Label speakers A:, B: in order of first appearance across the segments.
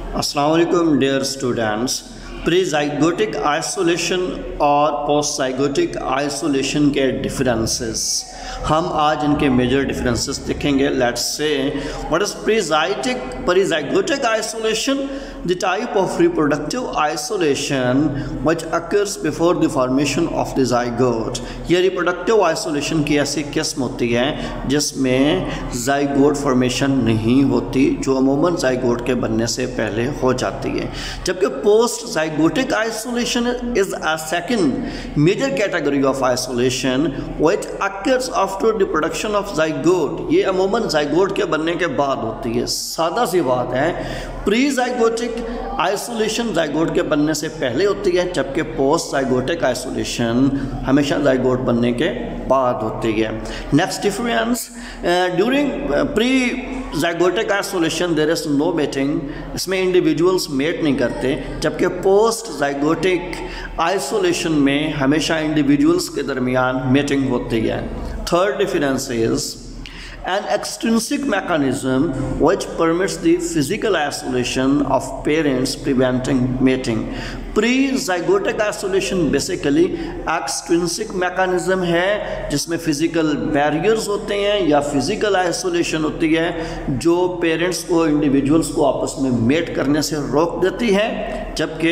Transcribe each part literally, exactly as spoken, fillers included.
A: अस्सलाम वालेकुम dear students. प्रीजाइगोटिक isolation और पोस्टजाइगोटिक आइसोलेशन के डिफरेंसेस, हम आज इनके मेजर डिफरेंसेस देखेंगे। Let's say what is prezygotic prezygotic isolation, the type of reproductive isolation which occurs before the formation of the zygote. ये रिप्रोडक्टिव आइसोलेशन की ऐसी किस्म होती है जिसमें जाइगोट फॉर्मेशन नहीं होती, जो अमूमन जाइगोट के बनने से पहले हो जाती है। जबकि post zygotic isolation is a second major category of isolation which occurs after the production of zygote. ये अमूमन जाइगोट के बनने के बाद होती है। सादा सी बात है, प्री जाइगोटिक आइसोलेशन जाइगोट के बनने से पहले होती है, जबकि पोस्ट जाइगोटिक आइसोलेशन हमेशा जाइगोट बनने के बाद होती है। Next difference, during pre zygotic isolation there is no mating, इसमें इंडिविजुअल्स मेट नहीं करते, जबकि पोस्ट जाइगोटिक आइसोलेशन में हमेशा इंडिविजुअल्स के दरमियान मेटिंग होती है। Third difference is an extrinsic mechanism which permits the physical isolation of parents preventing mating. Pre-zygotic isolation basically extrinsic mechanism है जिसमें physical barriers होते हैं या physical isolation होती है जो parents को individuals को आपस में mate करने से रोक देती है, जबकि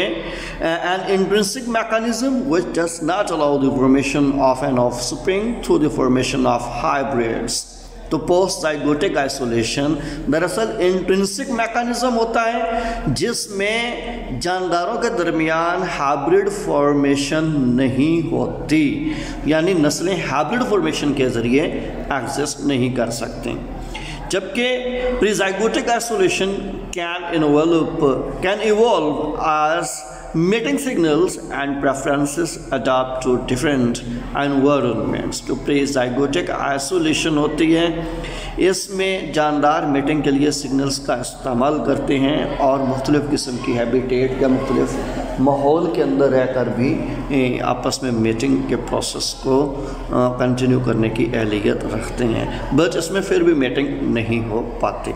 A: an intrinsic mechanism which does not allow the formation of an offspring through the formation of hybrids. तो पोस्ट जाइगोटिक आइसोलेशन दरअसल इंट्रिंसिक मैकेनिज्म होता है जिसमें जानदारों के दरमियान हाइब्रिड फॉर्मेशन नहीं होती, यानी नस्लें हाइब्रिड फॉर्मेशन के ज़रिए एग्जिस्ट नहीं कर सकती। जबकि prezygotic isolation can involve can evolve as mating signals and preferences adapt to different environments। तो प्रीजाइगोटिक आइसोलेशन होती है, इसमें जानदार मेटिंग के लिए सिग्नल्स का इस्तेमाल करते हैं और मुख्तलिफ़ किस्म की हैबिटेट या मुख्तलिफ़ माहौल के अंदर रहकर भी आपस में मेटिंग के प्रोसेस को कंटिन्यू करने की अहलियत रखते हैं, बट इसमें फिर भी मेटिंग नहीं हो पाती।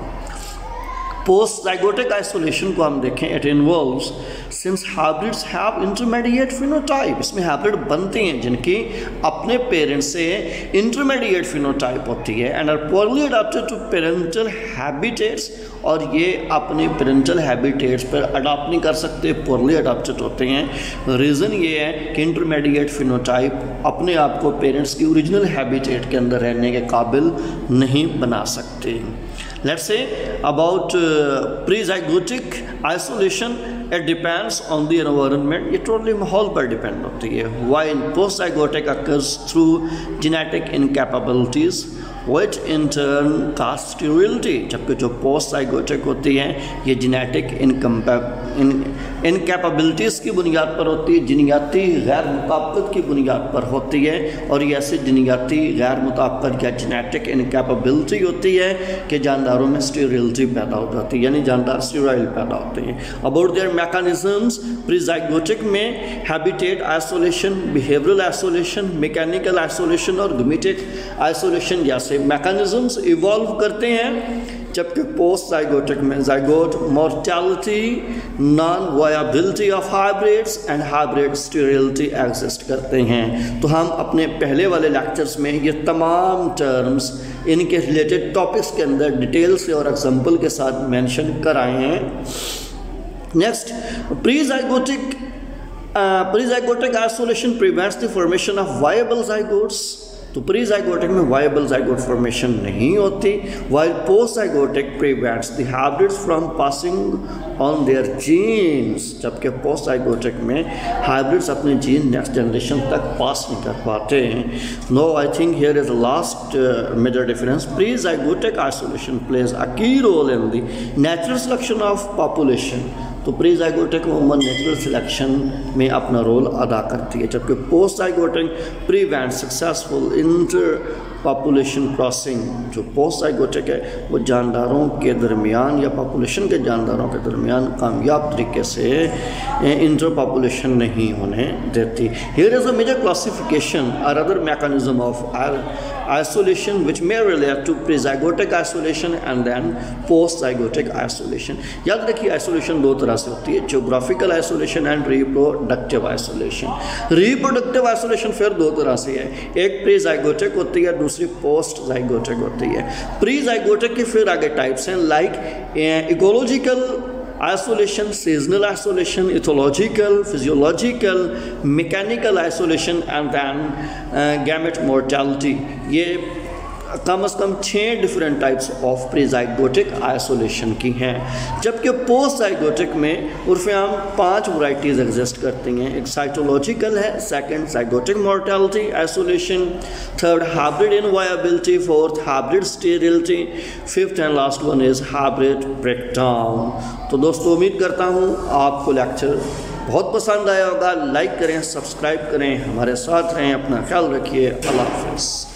A: पोस्ट जाइगोटिक आइसोलेशन को हम देखें, it involves since hybrids have intermediate phenotype, इसमें हाइब्रिड बनते हैं जिनकी अपने पेरेंट्स से इंटरमीडिएट फिनोटाइप होती है and are poorly adapted to parental habitats, और ये अपने पेरेंटल हैबिटेट्स पर अडॉप्ट नहीं कर सकते, पोरली अडॉप्टेड होते हैं। रीज़न ये है कि इंटरमीडिएट फिनोटाइप अपने आप को पेरेंट्स की ओरिजिनल हैबिटेट के अंदर रहने के काबिल नहीं बना सकते। Let's say about uh, pre-zygotic isolation, it depends on the environment, ये totally माहौल पर डिपेंड होती है। While post-zygotic occurs through genetic incapabilities which in turn cause sterility, जबकि जो post-zygotic होती हैं ये genetic इनकैपेबिलिटीज़ की बुनियाद पर होती है, जिनियाती गैर मुताबिकत की बुनियाद पर होती है, और ये ऐसी जिनियाती गैर मुताबिकत या जेनेटिक इनकैपेबिलिटी होती है कि जानदारों में स्टेरिलिटी पैदा हो जाती है, यानी जानदार स्टेराइल पैदा होते हैं। अबाउट देयर मैकेनिज्म्स, प्रीजाइगोटिक में habitat isolation, behavioural isolation, mechanical isolation और गेमेटिक आइसोलेशन जैसे मैकेनिज्म्स इवॉल्व करते हैं, जबकि पोस्ट जाइगोटिक में zygote mortality, non viability of hybrids and hybrid sterility exist करते हैं। तो हम अपने पहले वाले लेक्चर्स में ये तमाम टर्म्स इनके रिलेटेड टॉपिक्स के अंदर डिटेल से और एग्जांपल के साथ मेंशन कराए हैं। Next, prezygotic prezygotic isolation prevents the formation of viable zygotes. तो प्री जाइगोटिक में वायबल जाइगोट फॉर्मेशन नहीं होती, while post zygotic prevents the hybrids from passing on their genes, जबकि पोस्ट जाइगोटिक में हाइब्रिड्स अपने जीन नेक्स्ट जनरेशन तक pass नहीं कर पाते हैं। No, I think here is last major difference, pre zygotic isolation plays a key role in the natural selection of population. तो pre zygotic उमूमन नेचुरल सिलेक्शन में अपना रोल अदा करती है, जबकि post zygotic prevent successful inter population crossing. जो post zygotic है वो जानदारों के दरमियान या पॉपुलेशन के जानदारों के दरमियान कामयाब तरीके से इंटर पॉपुलेशन नहीं होने देती। Here is a major classification और other mechanism of isolation which may relate to pre-zygotic isolation and then post-zygotic isolation। याद रखिए isolation दो तरह से होती है, geographical isolation and reproductive isolation। reproductive isolation फिर दो तरह से है, एक pre-zygotic होती है, दूसरी post-zygotic होती है। pre-zygotic की फिर आगे टाइप्स हैं, like ecological isolation, seasonal isolation, ethological, physiological, mechanical isolation and then uh, gamete mortality। ये कम से कम छः different types of prezygotic isolation की हैं, जबकि पोस्ट जाइगोटिक में उर्फ़े आम पाँच वैरायटीज़ एग्जिस्ट करती हैं। एक साइटोलॉजिकल है, second zygotic mortality isolation, third hybrid inviability, fourth hybrid sterility, fifth and last one is hybrid breakdown. तो दोस्तों उम्मीद करता हूँ आपको लेक्चर बहुत पसंद आया होगा। लाइक करें, सब्सक्राइब करें, हमारे साथ रहें, अपना ख्याल रखिए। अल्लाह हाफ़िज़।